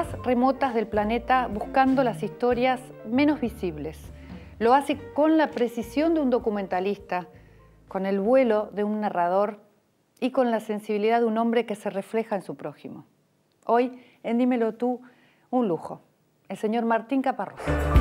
más remotas del planeta buscando las historias menos visibles. Lo hace con la precisión de un documentalista, con el vuelo de un narrador y con la sensibilidad de un hombre que se refleja en su prójimo. Hoy, en Dímelo Tú, un lujo, el señor Martín Caparrós.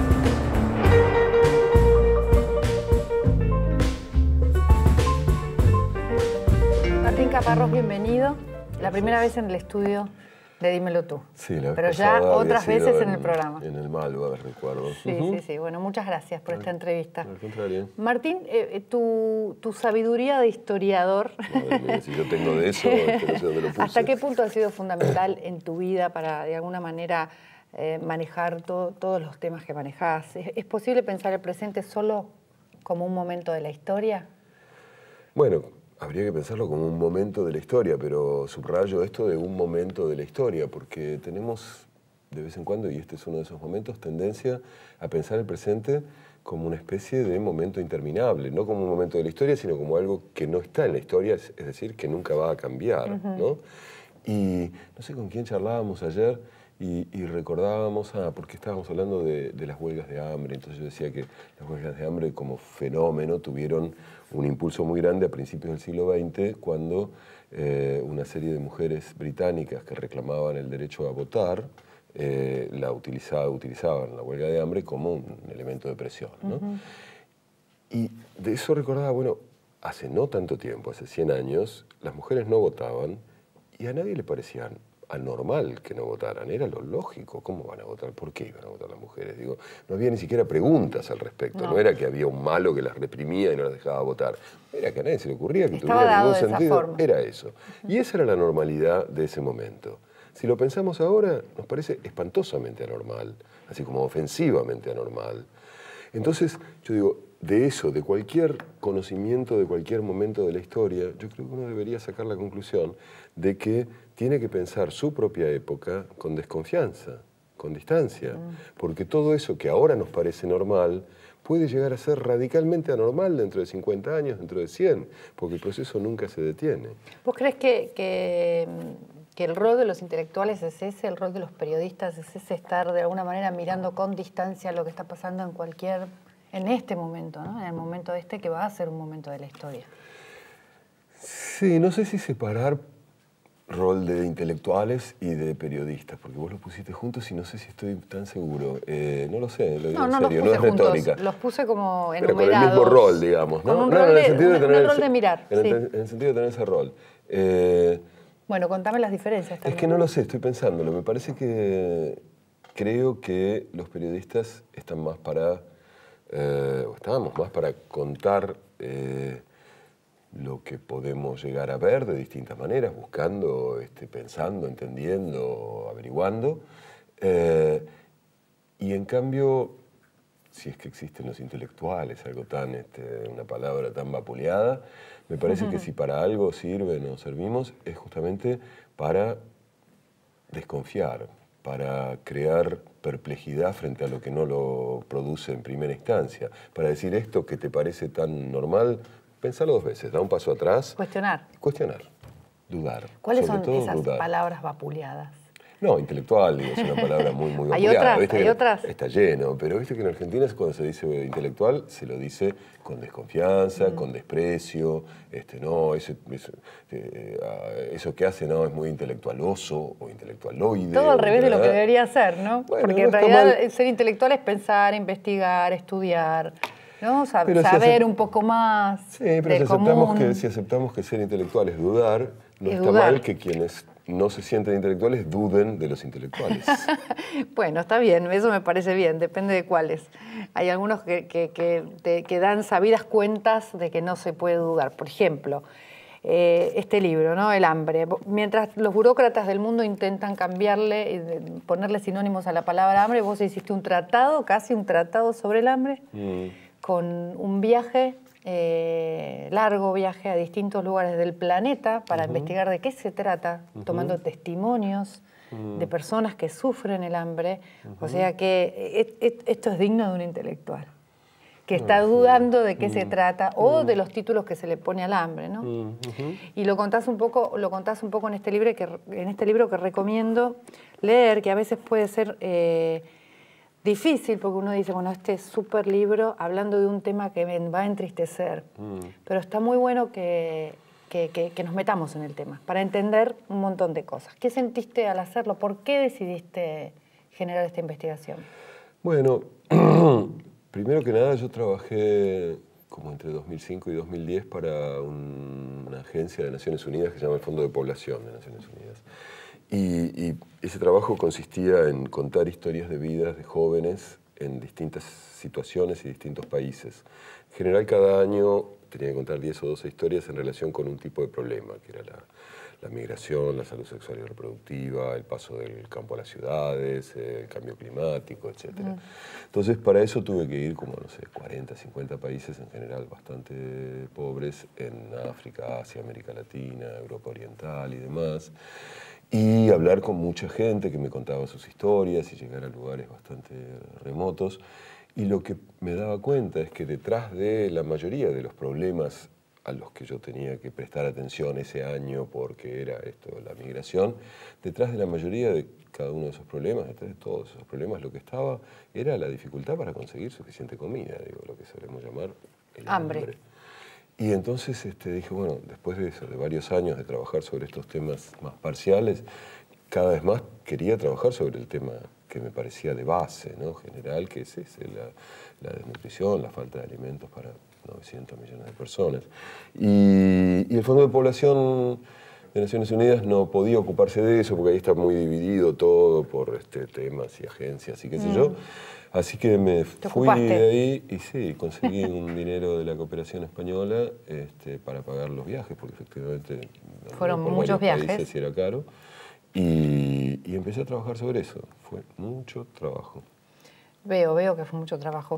Martín Caparrós, bienvenido. La primera vez en el estudio de Dímelo Tú. Sí, la vez pero ya otras veces en el programa. En el Malva, recuerdo. Sí, sí. Bueno, muchas gracias por esta entrevista. Al contrario. Martín, tu sabiduría de historiador... Madre mía, si yo tengo de eso, que no sé dónde lo puse. ¿Hasta qué punto ha sido fundamental en tu vida para, de alguna manera, manejar todos los temas que manejás? ¿Es posible pensar el presente solo como un momento de la historia? Bueno, habría que pensarlo como un momento de la historia, pero subrayo esto de un momento de la historia, porque tenemos de vez en cuando, y este es uno de esos momentos, tendencia a pensar el presente como una especie de momento interminable, no como un momento de la historia, sino como algo que no está en la historia, es decir, que nunca va a cambiar, ¿no? Y no sé con quién charlábamos ayer y recordábamos, porque estábamos hablando de las huelgas de hambre, entonces yo decía que las huelgas de hambre como fenómeno tuvieron un impulso muy grande a principios del siglo XX, cuando una serie de mujeres británicas que reclamaban el derecho a votar utilizaban la huelga de hambre como un elemento de presión, ¿no? Y de eso recordaba, bueno, hace no tanto tiempo, hace 100 años, las mujeres no votaban y a nadie le parecía anormal que no votaran, era lo lógico. ¿Cómo van a votar? ¿Por qué iban a votar las mujeres? Digo, no había ni siquiera preguntas al respecto, no era que había un malo que las reprimía y no las dejaba votar, era que a nadie se le ocurría que tuviera ningún sentido, era eso. Y esa era la normalidad de ese momento. Si lo pensamos ahora, nos parece espantosamente anormal, así como ofensivamente anormal. Entonces, yo digo, de eso, de cualquier conocimiento, de cualquier momento de la historia, yo creo que uno debería sacar la conclusión de que tiene que pensar su propia época con desconfianza, con distancia, porque todo eso que ahora nos parece normal puede llegar a ser radicalmente anormal dentro de 50 años, dentro de 100, porque el proceso nunca se detiene. ¿Vos crees que el rol de los intelectuales es ese, el rol de los periodistas es ese, estar de alguna manera mirando con distancia lo que está pasando en este momento, ¿no? En el momento este que va a ser un momento de la historia? Sí, no sé si separar rol de intelectuales y de periodistas, porque vos los pusiste juntos y no sé si estoy tan seguro. No lo sé, lo digo en serio, no es retórica. Los puse como enumerados. Pero con el mismo rol, digamos, ¿no? Con un rol de mirar. En el sentido de tener ese rol. Bueno, contame las diferencias también. Es que no lo sé, estoy pensándolo. Me parece que creo que los periodistas están más para, estábamos más para contar lo que podemos llegar a ver de distintas maneras, buscando, pensando, entendiendo, averiguando. Y en cambio, si es que existen los intelectuales, algo tan, una palabra tan vapuleada, me parece que si para algo sirven o servimos, es justamente para desconfiar, para crear perplejidad frente a lo que no lo produce en primera instancia, para decir esto que te parece tan normal, pensalo dos veces, da un paso atrás. Cuestionar. Cuestionar, dudar. ¿Cuáles son esas palabras vapuleadas? No, intelectual, digo, es una palabra muy vapuleada. ¿Hay otras? Está lleno, pero viste que en Argentina cuando se dice intelectual, se lo dice con desconfianza, con desprecio, no, eso que hace no es muy intelectualoso o intelectualoide. Todo al revés de lo que debería ser, ¿no? Bueno, porque no en realidad ser intelectual es pensar, investigar, estudiar, ¿no? Saber un poco más. Sí, pero si aceptamos que ser intelectual es dudar, no está mal que quienes no se sienten intelectuales duden de los intelectuales. Bueno, está bien, eso me parece bien, depende de cuáles. Hay algunos que dan sabidas cuentas de que no se puede dudar. Por ejemplo, este libro, ¿no? El hambre. Mientras los burócratas del mundo intentan cambiarle, ponerle sinónimos a la palabra hambre, vos hiciste un tratado, casi un tratado sobre el hambre, con un viaje, largo viaje a distintos lugares del planeta para investigar de qué se trata, tomando testimonios de personas que sufren el hambre. O sea que esto es digno de un intelectual. que está dudando de qué se trata o de los títulos que se le pone al hambre, ¿no? Y lo contás un poco en este libro que recomiendo leer, que a veces puede ser difícil porque uno dice, bueno, este es súper libro hablando de un tema que me va a entristecer, pero está muy bueno que nos metamos en el tema para entender un montón de cosas. ¿Qué sentiste al hacerlo? ¿Por qué decidiste generar esta investigación? Bueno, primero que nada yo trabajé como entre 2005 y 2010 para una agencia de Naciones Unidas que se llama el Fondo de Población de Naciones Unidas. Y ese trabajo consistía en contar historias de vidas de jóvenes en distintas situaciones y distintos países. En general, cada año tenía que contar 10 o 12 historias en relación con un tipo de problema, que era la migración, la salud sexual y reproductiva, el paso del campo a las ciudades, el cambio climático, etc. Entonces, para eso tuve que ir como, no sé, 40, 50 países en general bastante pobres en África, Asia, América Latina, Europa Oriental y demás. Y hablar con mucha gente que me contaba sus historias y llegar a lugares bastante remotos. Y lo que me daba cuenta es que detrás de la mayoría de los problemas a los que yo tenía que prestar atención ese año porque era esto, la migración, detrás de la mayoría de cada uno de esos problemas, detrás de todos esos problemas, lo que estaba era la dificultad para conseguir suficiente comida, digo, lo que solemos llamar el hambre. Y entonces dije, bueno, después de eso, de varios años de trabajar sobre estos temas más parciales, cada vez más quería trabajar sobre el tema que me parecía de base, ¿no? General, que es ese, la desnutrición, la falta de alimentos para 900 millones de personas. Y el Fondo de Población de Naciones Unidas no podía ocuparse de eso, porque ahí está muy dividido todo por temas y agencias y qué sé yo. Así que me fui de ahí y sí, conseguí un dinero de la cooperación española para pagar los viajes, porque efectivamente fueron muchos viajes. Países y era caro. Y empecé a trabajar sobre eso. Fue mucho trabajo. Veo que fue mucho trabajo.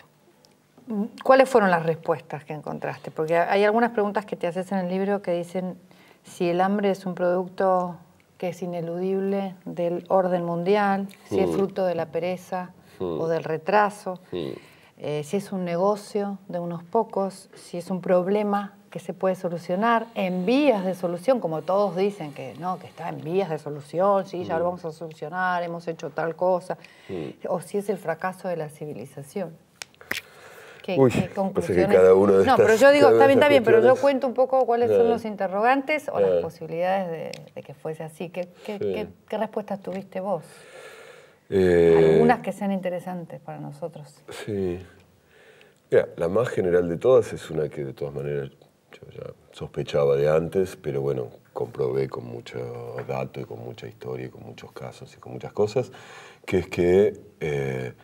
¿Cuáles fueron las respuestas que encontraste? Porque hay algunas preguntas que te haces en el libro que dicen si el hambre es un producto que es ineludible del orden mundial, si es fruto de la pereza o del retraso, si es un negocio de unos pocos, si es un problema que se puede solucionar en vías de solución, como todos dicen que no, que está en vías de solución, sí, ya lo vamos a solucionar, hemos hecho tal cosa, o si es el fracaso de la civilización. ¿Qué conclusiones? Que cada uno de no, pero yo digo, está bien, pero yo cuestiones... cuento un poco cuáles son los interrogantes o las posibilidades de que fuese así. ¿Qué respuestas tuviste vos? Algunas que sean interesantes para nosotros. Sí. Mira, la más general de todas es una que de todas maneras yo ya sospechaba de antes, pero bueno, comprobé con mucho dato y con mucha historia y con muchos casos y con muchas cosas, que es que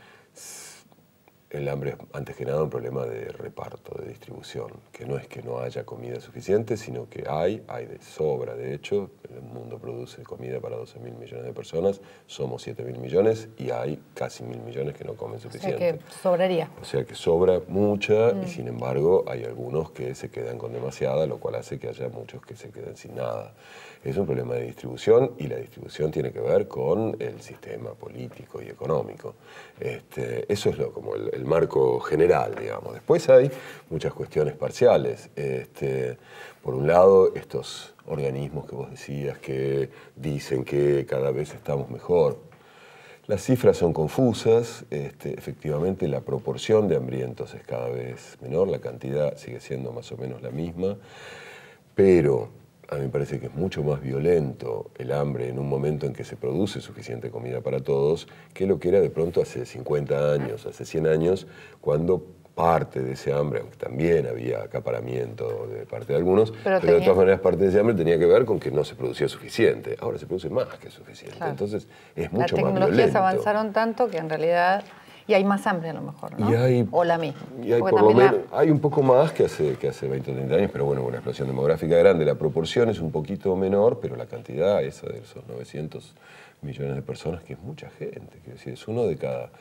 el hambre es antes que nada un problema de reparto, de distribución, que no es que no haya comida suficiente, sino que hay de sobra. De hecho, el mundo produce comida para 12.000 millones de personas, somos 7.000 millones y hay casi 1.000 millones que no comen suficiente. O sea que sobraría. O sea que sobra mucha y sin embargo hay algunos que se quedan con demasiada, lo cual hace que haya muchos que se queden sin nada. Es un problema de distribución y la distribución tiene que ver con el sistema político y económico. Eso es como el marco general, digamos. Después hay muchas cuestiones parciales. Por un lado, estos organismos que vos decías que dicen que cada vez estamos mejor. Las cifras son confusas, efectivamente la proporción de hambrientos es cada vez menor, la cantidad sigue siendo más o menos la misma, pero a mí me parece que es mucho más violento el hambre en un momento en que se produce suficiente comida para todos que lo que era de pronto hace 50 años, hace 100 años, cuando parte de ese hambre, aunque también había acaparamiento de parte de algunos, pero de todas maneras parte de ese hambre tenía que ver con que no se producía suficiente. Ahora se produce más que suficiente, claro. Entonces es mucho más violento. Las tecnologías avanzaron tanto que en realidad... Y hay más hambre a lo mejor, ¿no? O la misma. Y hay, por lo menos, hay un poco más que hace 20 o 30 años, pero bueno, una explosión demográfica grande. La proporción es un poquito menor, pero la cantidad esa de esos 900 millones de personas, que es mucha gente. Quiero decir, es uno de cada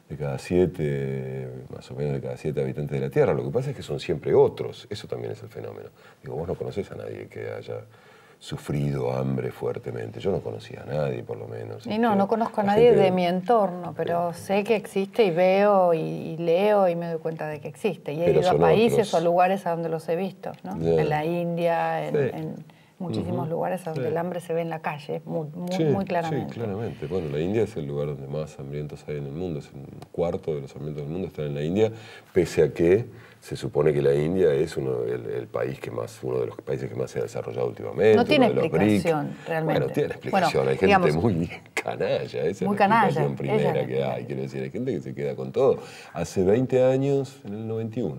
7, más o menos de cada 7 habitantes de la Tierra. Lo que pasa es que son siempre otros. Eso también es el fenómeno. Digo, vos no conocés a nadie que haya sufrido hambre fuertemente. Yo no conocía a nadie, por lo menos. Y no conozco a nadie de mi entorno, pero sé que existe y veo y leo y me doy cuenta de que existe. Y he ido a países o lugares a donde los he visto, ¿no? En la India, en muchísimos lugares a donde el hambre se ve en la calle, muy claramente. Sí, claramente. Bueno, la India es el lugar donde más hambrientos hay en el mundo. Es un cuarto de los hambrientos del mundo están en la India, pese a que se supone que la India es uno de los países que más se ha desarrollado últimamente. No tiene explicación, realmente. Bueno, tiene explicación. Hay gente muy canalla. Esa es la explicación primera que hay. Quiero decir, hay gente que se queda con todo. Hace 20 años, en el 91,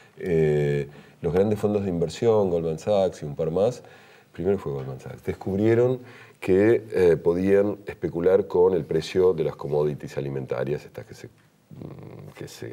los grandes fondos de inversión, Goldman Sachs y un par más, primero fue Goldman Sachs, descubrieron que podían especular con el precio de las commodities alimentarias, estas que se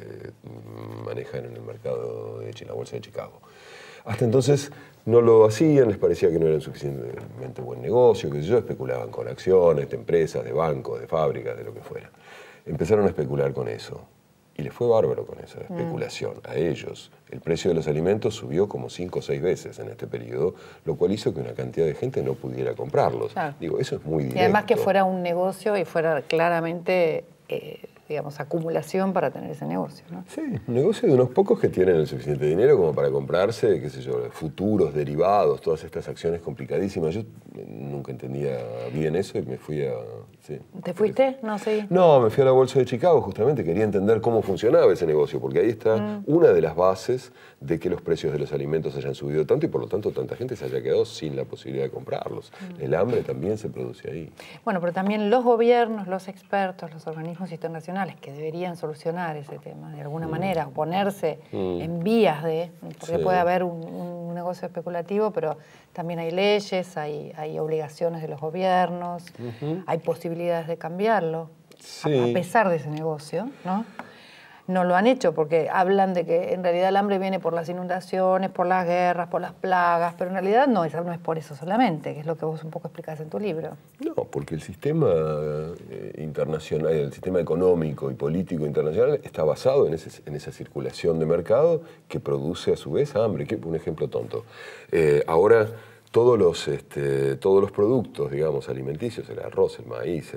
manejan en el mercado de la bolsa de Chicago. Hasta entonces no lo hacían, les parecía que no era un suficientemente buen negocio, que ellos especulaban con acciones de empresas, de bancos, de fábricas, de lo que fuera. Empezaron a especular con eso. Y les fue bárbaro con esa especulación a ellos. El precio de los alimentos subió como 5 o 6 veces en este periodo, lo cual hizo que una cantidad de gente no pudiera comprarlos. Claro. Digo, eso es muy directo. Y además que fuera un negocio y fuera claramente, digamos, acumulación para tener ese negocio, ¿no? Sí, un negocio de unos pocos que tienen el suficiente dinero como para comprarse, qué sé yo, futuros, derivados, todas estas acciones complicadísimas. Yo nunca entendía bien eso y me fui a... Sí. ¿Te fuiste? No, sí. No, me fui a la bolsa de Chicago, justamente quería entender cómo funcionaba ese negocio, porque ahí está una de las bases de que los precios de los alimentos hayan subido tanto y por lo tanto tanta gente se haya quedado sin la posibilidad de comprarlos. El hambre también se produce ahí. Bueno, pero también los gobiernos, los expertos, los organismos internacionales que deberían solucionar ese tema de alguna manera, o ponerse en vías de, porque puede haber un negocio especulativo, pero también hay leyes, hay obligaciones de los gobiernos, hay posibilidades de cambiarlo, a pesar de ese negocio, ¿no? No lo han hecho porque hablan de que en realidad el hambre viene por las inundaciones, por las guerras, por las plagas, pero en realidad no es por eso solamente, que es lo que vos un poco explicás en tu libro. No, porque el sistema internacional, el sistema económico y político internacional está basado en esa circulación de mercado que produce a su vez hambre. Un ejemplo tonto. Ahora todos los productos, digamos, alimenticios, el arroz, el maíz,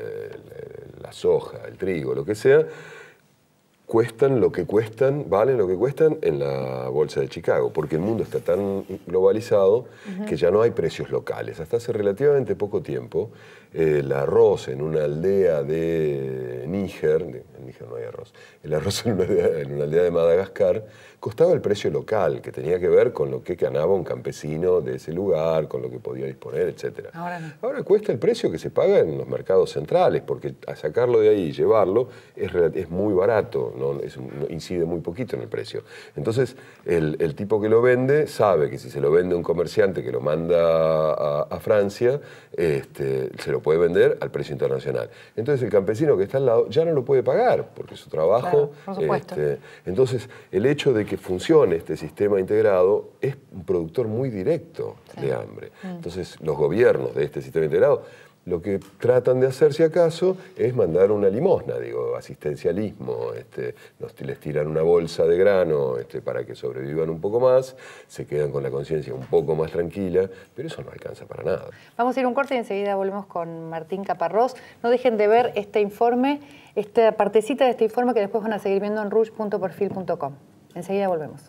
la soja, el trigo, lo que sea, cuestan lo que cuestan, valen lo que cuestan en la bolsa de Chicago, porque el mundo está tan globalizado que ya no hay precios locales. Hasta hace relativamente poco tiempo, el arroz en una aldea de Níger, en Níger no hay arroz, el arroz en una aldea de Madagascar, costaba el precio local, que tenía que ver con lo que ganaba un campesino de ese lugar, con lo que podía disponer, etc. Ahora no. Ahora cuesta el precio que se paga en los mercados centrales, porque a sacarlo de ahí y llevarlo es muy barato, incide muy poquito en el precio. Entonces, el tipo que lo vende sabe que si se lo vende a un comerciante que lo manda a Francia, se lo puede vender al precio internacional. Entonces, el campesino que está al lado ya no lo puede pagar, porque su trabajo... Claro, por supuesto. Entonces, el hecho de que funcione este sistema integrado es un productor muy directo de hambre. Entonces, los gobiernos de este sistema integrado lo que tratan de hacer, si acaso, es mandar una limosna, digo, asistencialismo. Les tiran una bolsa de grano para que sobrevivan un poco más, se quedan con la conciencia un poco más tranquila, pero eso no alcanza para nada. Vamos a ir a un corte y enseguida volvemos con Martín Caparrós. No dejen de ver este informe, esta partecita de este informe que después van a seguir viendo en rouge.perfil.com. Enseguida volvemos.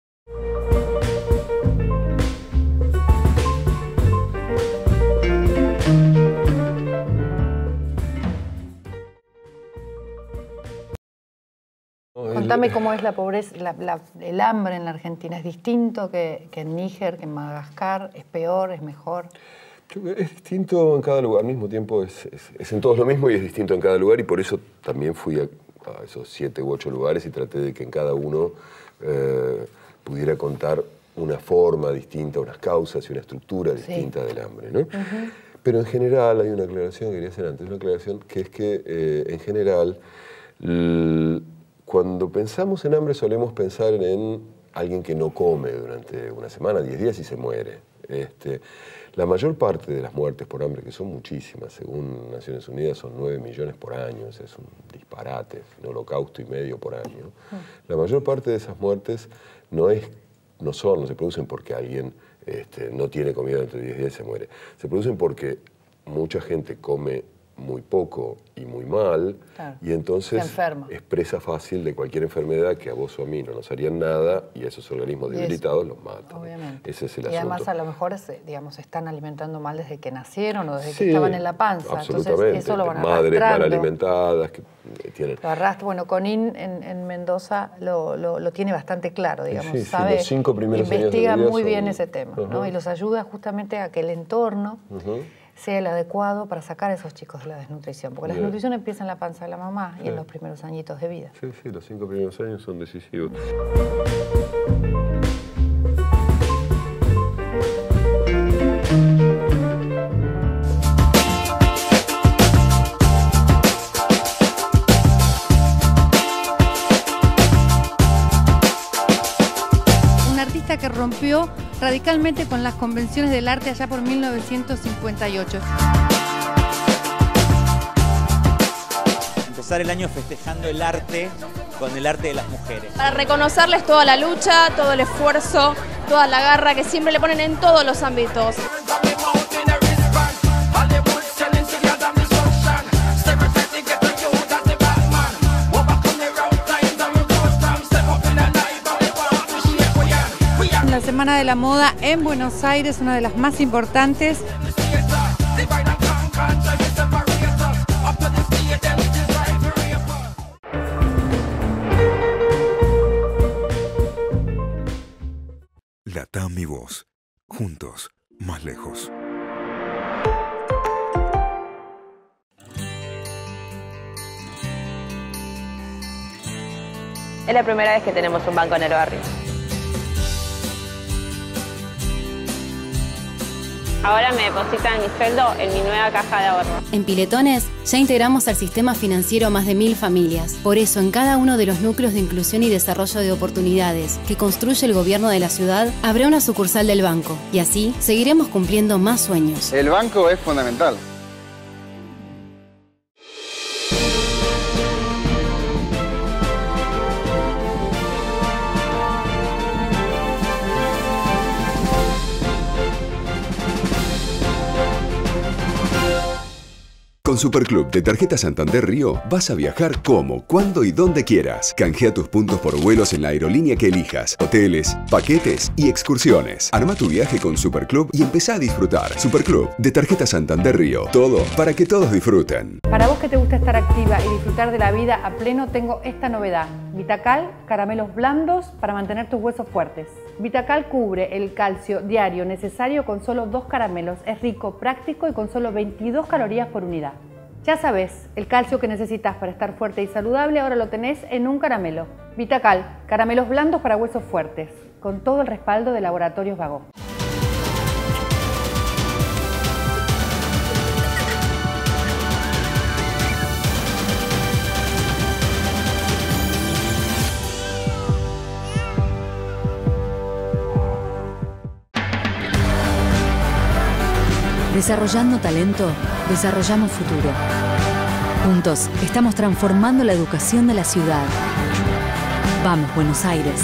Contame cómo es la pobreza, el hambre en la Argentina. ¿Es distinto que en Níger, que en Madagascar? ¿Es peor? ¿Es mejor? Es distinto en cada lugar. Al mismo tiempo es en todos lo mismo y es distinto en cada lugar, y por eso también fui a esos 7 u 8 lugares y traté de que en cada uno pudiera contar una forma distinta, unas causas y una estructura distinta del hambre, ¿no? Pero en general, hay una aclaración que quería hacer antes, una aclaración que es que en general cuando pensamos en hambre solemos pensar en alguien que no come durante una semana, 10 días y se muere. La mayor parte de las muertes por hambre, que son muchísimas, según Naciones Unidas son 9 millones por año, es un disparate, un holocausto y medio por año. La mayor parte de esas muertes no se producen porque alguien no tiene comida dentro de 10 días y se muere. Se producen porque mucha gente come muy poco y muy mal, claro, y entonces es presa fácil de cualquier enfermedad que a vos o a mí no nos harían nada, y esos organismos debilitados los matan. Obviamente. Ese es el asunto. Y además a lo mejor digamos, se están alimentando mal desde que nacieron o desde que estaban en la panza. Absolutamente. Entonces eso lo van Madres mal alimentadas que tienen... Lo arrastra. Bueno, Conín en Mendoza lo tiene bastante claro, digamos. Sí, sabe, los 5 primeros investiga años de vida muy bien ese tema, ¿no? Y los ayuda justamente a que el entorno sea el adecuado para sacar a esos chicos de la desnutrición. Porque la desnutrición empieza en la panza de la mamá y en los primeros añitos de vida. Sí, sí, los 5 primeros años son decisivos. Que rompió radicalmente con las convenciones del arte allá por 1958. Empezar el año festejando el arte con el arte de las mujeres. Para reconocerles toda la lucha, todo el esfuerzo, toda la garra que siempre le ponen en todos los ámbitos. La Semana de la Moda en Buenos Aires, una de las más importantes. Latam y vos, juntos, más lejos. Es la primera vez que tenemos un banco en el barrio. Ahora me depositan mi sueldo en mi nueva caja de ahorro. En Piletones ya integramos al sistema financiero a más de 1000 familias. Por eso, en cada uno de los núcleos de inclusión y desarrollo de oportunidades que construye el gobierno de la ciudad, habrá una sucursal del banco. Y así, seguiremos cumpliendo más sueños. El banco es fundamental. Con Superclub de Tarjeta Santander Río vas a viajar como, cuando y donde quieras. Canjea tus puntos por vuelos en la aerolínea que elijas, hoteles, paquetes y excursiones. Arma tu viaje con Superclub y empezá a disfrutar. Superclub de Tarjeta Santander Río. Todo para que todos disfruten. Para vos que te gusta estar activa y disfrutar de la vida a pleno, tengo esta novedad. Vitacal, caramelos blandos para mantener tus huesos fuertes. Vitacal cubre el calcio diario necesario con solo 2 caramelos. Es rico, práctico y con solo 22 calorías por unidad. Ya sabes, el calcio que necesitas para estar fuerte y saludable ahora lo tenés en un caramelo. Vitacal, caramelos blandos para huesos fuertes, con todo el respaldo de Laboratorios Vago. Desarrollando talento, desarrollamos futuro. Juntos, estamos transformando la educación de la ciudad. Vamos, Buenos Aires.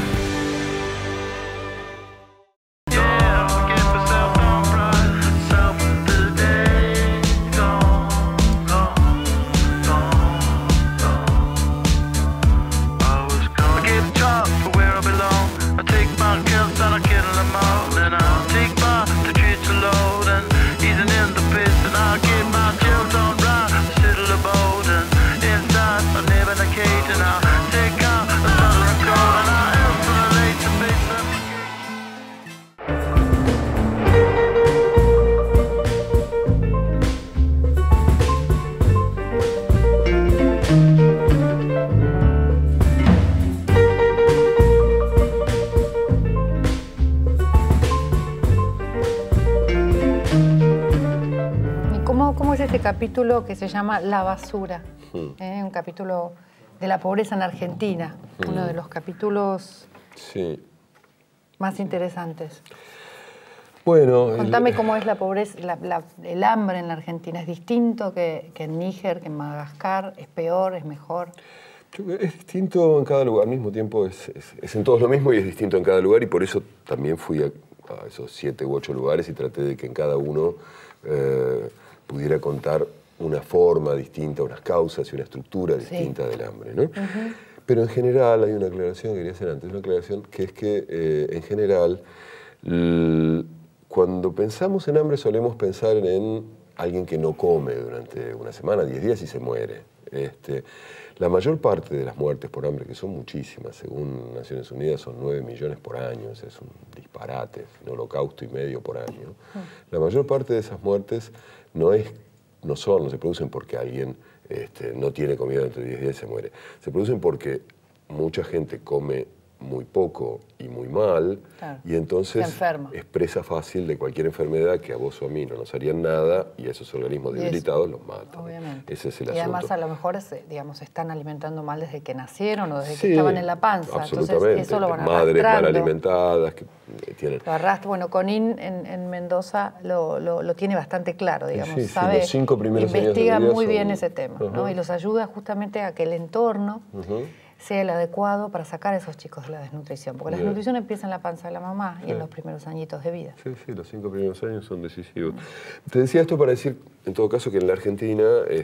¿Cómo es este capítulo que se llama La basura? Un capítulo de la pobreza en Argentina, uno de los capítulos más interesantes. Bueno, contame cómo es la pobreza, el hambre en la Argentina. ¿Es distinto que en Níger, que en Madagascar? ¿Es peor, es mejor? Es distinto en cada lugar, al mismo tiempo es en todos lo mismo y es distinto en cada lugar, y por eso también fui a esos 7 u 8 lugares y traté de que en cada uno pudiera contar una forma distinta, unas causas y una estructura distinta del hambre, ¿no? Pero en general, hay una aclaración que quería hacer antes, una aclaración que es que en general, cuando pensamos en hambre solemos pensar en alguien que no come durante una semana, 10 días y se muere. La mayor parte de las muertes por hambre, que son muchísimas, según Naciones Unidas son 9 millones por año, es un disparate, un holocausto y medio por año. La mayor parte de esas muertes no se producen porque alguien no tiene comida dentro de 10 días y se muere. Se producen porque mucha gente come muy poco y muy mal, claro, y entonces es presa fácil de cualquier enfermedad que a vos o a mí no nos harían nada y a esos organismos debilitados los matan. Obviamente. Ese es el asunto. Y además a lo mejor digamos, se están alimentando mal desde que nacieron o desde que estaban en la panza. Absolutamente. Entonces eso lo van madres mal alimentadas que tienen... Lo arrastra. Bueno, Conin en Mendoza lo tiene bastante claro, digamos. Sabe, los 5 primeros investiga años de vida muy bien ese tema, ¿no? Y los ayuda justamente a que el entorno sea el adecuado para sacar a esos chicos de la desnutrición. Porque la desnutrición empieza en la panza de la mamá y en los primeros añitos de vida. Sí, los 5 primeros años son decisivos. Te decía esto para decir, en todo caso, que en la Argentina,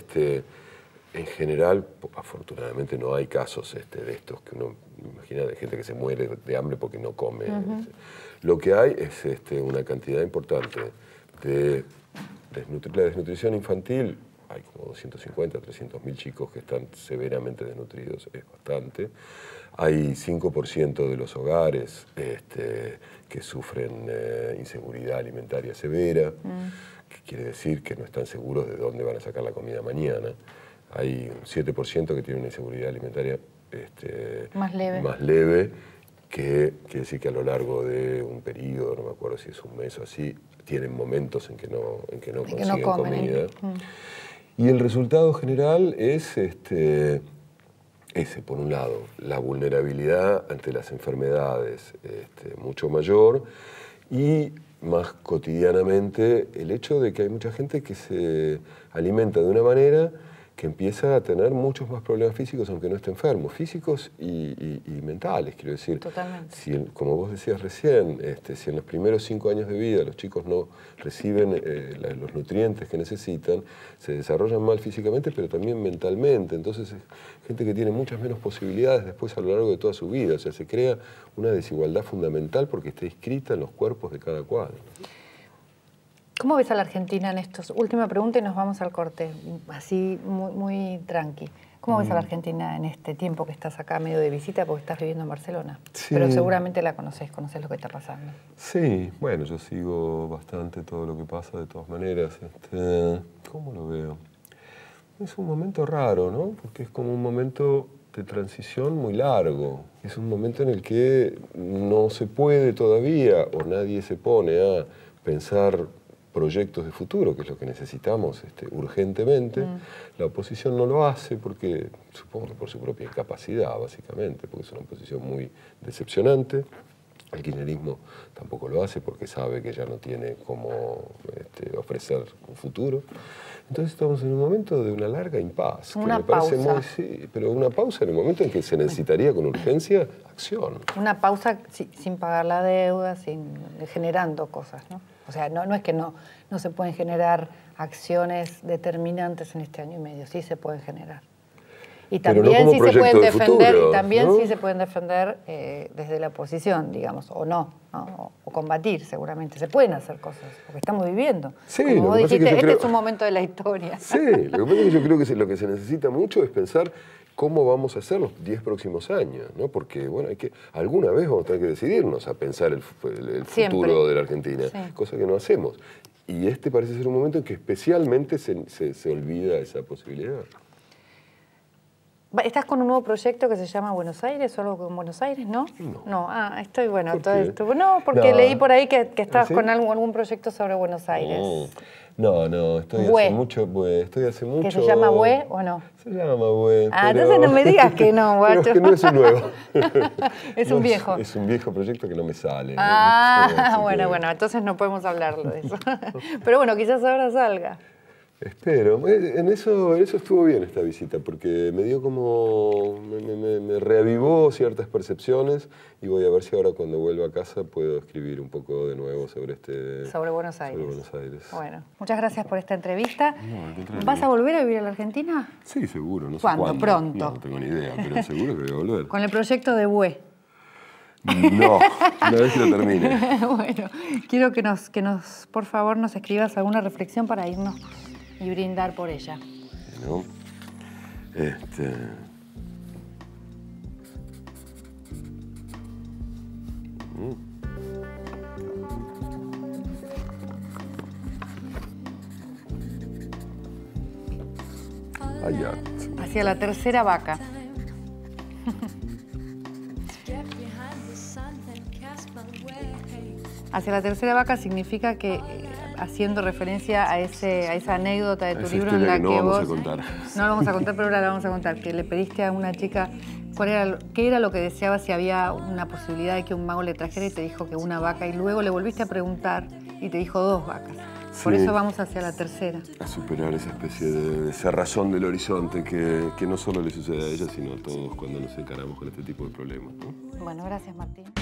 en general, afortunadamente no hay casos de estos que uno imagina de gente que se muere de hambre porque no come. Lo que hay es una cantidad importante de la desnutrición infantil. Hay como 250, 300.000 chicos que están severamente desnutridos, es bastante. Hay 5% de los hogares que sufren inseguridad alimentaria severa, que quiere decir que no están seguros de dónde van a sacar la comida mañana. Hay un 7% que tiene una inseguridad alimentaria más leve, que quiere decir que a lo largo de un periodo, no me acuerdo si es un mes o así, tienen momentos en que no consiguen comida. Y el resultado general es ese, por un lado, la vulnerabilidad ante las enfermedades mucho mayor y más cotidianamente el hecho de que hay mucha gente que se alimenta de una manera que empieza a tener muchos más problemas físicos aunque no esté enfermo, físicos y mentales, quiero decir. Totalmente. Si, como vos decías recién, si en los primeros 5 años de vida los chicos no reciben los nutrientes que necesitan, se desarrollan mal físicamente, pero también mentalmente. Entonces es gente que tiene muchas menos posibilidades después a lo largo de toda su vida. O sea, se crea una desigualdad fundamental porque está inscrita en los cuerpos de cada cual. ¿Cómo ves a la Argentina en estos? Última pregunta y nos vamos al corte, así muy tranqui. ¿Cómo ves a la Argentina en este tiempo que estás acá medio de visita porque estás viviendo en Barcelona? Sí. Pero seguramente la conoces lo que está pasando. Sí, bueno, yo sigo bastante todo lo que pasa de todas maneras. ¿Cómo lo veo? Es un momento raro, ¿no? Porque es como un momento de transición muy largo. Es un momento en el que no se puede todavía o nadie se pone a pensar proyectos de futuro, que es lo que necesitamos urgentemente. La oposición no lo hace porque, supongo que por su propia incapacidad, básicamente, porque es una oposición muy decepcionante. El kirchnerismo tampoco lo hace porque sabe que ya no tiene cómo ofrecer un futuro. Entonces estamos en un momento de una larga impas. Una que me parece pausa. pero una pausa en el momento en que se necesitaría con urgencia acción. Una pausa sin pagar la deuda, generando cosas, ¿no? O sea, no es que no se pueden generar acciones determinantes en este año y medio, sí se pueden generar. Y también no sí se pueden defender, futuro, y también ¿no? sí se pueden defender desde la oposición, digamos, o no, o combatir seguramente. Se pueden hacer cosas, porque estamos viviendo. Sí, como vos dijiste, creo... es un momento de la historia. Sí, lo que pasa es que yo creo que lo que se necesita mucho es pensar cómo vamos a hacer los 10 próximos años, ¿no? Porque, bueno, alguna vez vamos a tener que decidirnos a pensar el futuro de la Argentina, cosa que no hacemos. Y parece ser un momento en que especialmente se olvida esa posibilidad. ¿Estás con un nuevo proyecto que se llama Buenos Aires o algo con Buenos Aires, no? No. Estoy bueno. ¿Por qué? No, porque leí por ahí que estabas ¿Sí? con algún proyecto sobre Buenos Aires. No, estoy hace mucho... ¿Que se llama BUE o no? Se llama BUE. Entonces no me digas que no, guacho. Pero es que no es un nuevo. Es un viejo. Es un viejo proyecto que no me sale. Bueno, entonces no podemos hablar de eso. Pero bueno, quizás ahora salga. Espero. En eso estuvo bien esta visita, porque me dio como... me reavivó ciertas percepciones y voy a ver si ahora cuando vuelva a casa puedo escribir un poco de nuevo sobre Buenos Aires. Sobre Buenos Aires. Bueno, muchas gracias por esta entrevista. No, al contrario. ¿Vas a volver a vivir a la Argentina? Sí, seguro. No sé ¿Cuándo? ¿Pronto? No tengo ni idea, pero seguro que voy a volver. Con el proyecto de BUE. No, una vez que lo termine. Bueno, quiero que por favor, nos escribas alguna reflexión para irnos y brindar por ella. Bueno, Allá. Hacia la tercera vaca. Hacia la tercera vaca significa que, haciendo referencia a esa anécdota de tu libro en la que no vos... vamos a contar. No lo vamos a contar, pero ahora la vamos a contar. Que le pediste a una chica qué era lo que deseaba, si había una posibilidad de que un mago le trajera, y te dijo que una vaca, y luego le volviste a preguntar y te dijo 2 vacas. Por eso vamos hacia la tercera. A superar esa especie de cerrazón del horizonte que no solo le sucede a ella, sino a todos cuando nos encaramos con este tipo de problemas, ¿no? Bueno, gracias, Martín.